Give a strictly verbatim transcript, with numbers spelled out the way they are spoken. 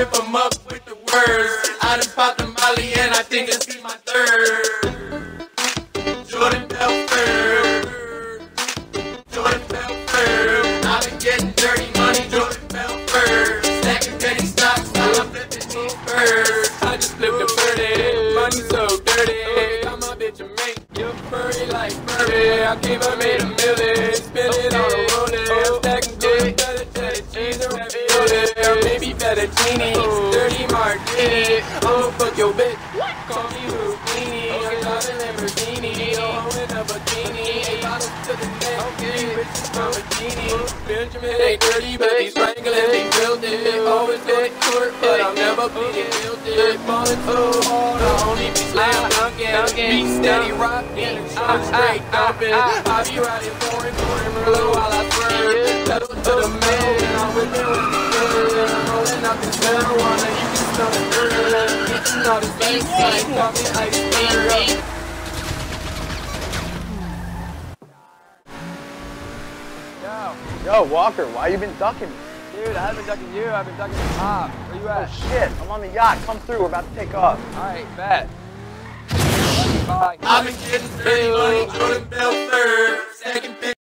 trip them up with the words. I done popped the molly and I think this be my third. Jordan Belfort, Jordan Belfort. I've been getting dirty money, Jordan Belfort. Stacking penny stocks while I'm flipping these birds. I just flipped a birdie, money so dirty. Got my bitch a mink, you're furry like Furby. I came up, made a million, spin it on a rollie. Stacking good, better cheddar cheese or ravioli. Or maybe fettuccine, dirty martini. I'ma fuck your bitch, call me Houdini. I'm driving Lamborghini, oh, in a bikini. Eight bottles to the neck, three bitches from a genie. Benjamin ain't dirty, but he's wrangling, they built it. Always been court, but I'll never be guilty. Falling so hard, I only be slam dunking. Be steady rocking, I'm straight dumping. I be riding foreign, foreign real while I swerve. Pedal to the metal, and I'm whipping with the good. I'm rolling out this marijuana, you can smell the dirt. Getting all this ice, ice, call me ice cream. Yo. Yo, Walker, why you been ducking me? Dude, I haven't been ducking you, I've been ducking the top. Where you at? Oh shit, I'm on the yacht. Come through, we're about to take off. Alright, bet. Bye. I've been getting dirty money, Jordan Belfort. Stacking